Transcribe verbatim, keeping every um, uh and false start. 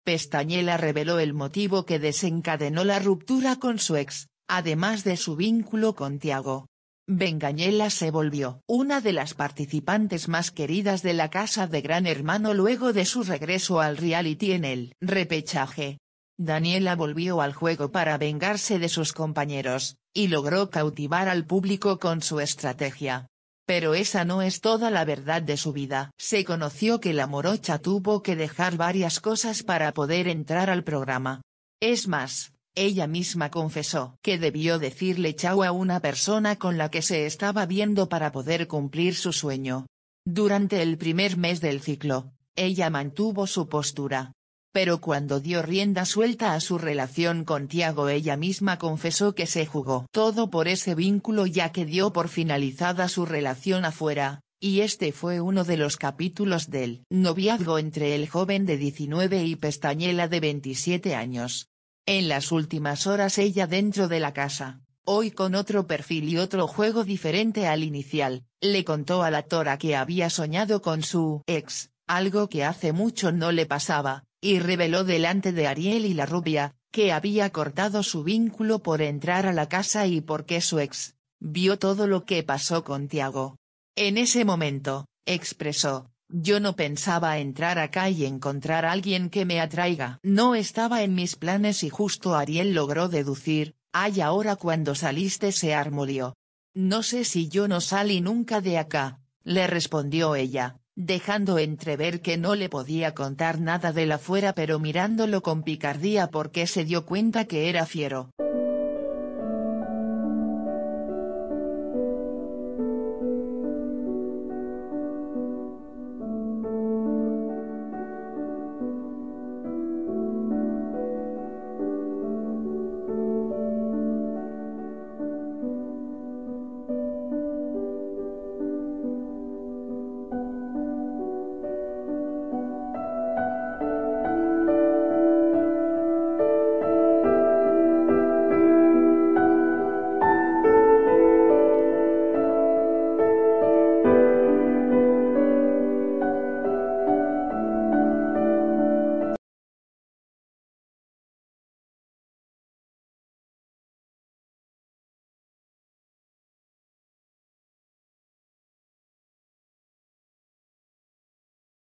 Pestañela reveló el motivo que desencadenó la ruptura con su ex, además de su vínculo con Tiago. Bengañela se volvió una de las participantes más queridas de la casa de Gran Hermano luego de su regreso al reality en el repechaje. Daniela volvió al juego para vengarse de sus compañeros, y logró cautivar al público con su estrategia. Pero esa no es toda la verdad de su vida. Se conoció que la morocha tuvo que dejar varias cosas para poder entrar al programa. Es más, ella misma confesó que debió decirle chao a una persona con la que se estaba viendo para poder cumplir su sueño. Durante el primer mes del ciclo, ella mantuvo su postura. Pero cuando dio rienda suelta a su relación con Tiago, ella misma confesó que se jugó todo por ese vínculo, ya que dio por finalizada su relación afuera, y este fue uno de los capítulos del noviazgo entre el joven de diecinueve y Pestañela de veintisiete años. En las últimas horas ella dentro de la casa, hoy con otro perfil y otro juego diferente al inicial, le contó a la Tora que había soñado con su ex, algo que hace mucho no le pasaba, y reveló delante de Ariel y la rubia, que había cortado su vínculo por entrar a la casa y porque su ex vio todo lo que pasó con Tiago. En ese momento, expresó: yo no pensaba entrar acá y encontrar a alguien que me atraiga. No estaba en mis planes, y justo Ariel logró deducir: ay, ahora cuando saliste se armolió. No sé si yo no salí nunca de acá, le respondió ella, dejando entrever que no le podía contar nada de la fuera, pero mirándolo con picardía porque se dio cuenta que era fiero.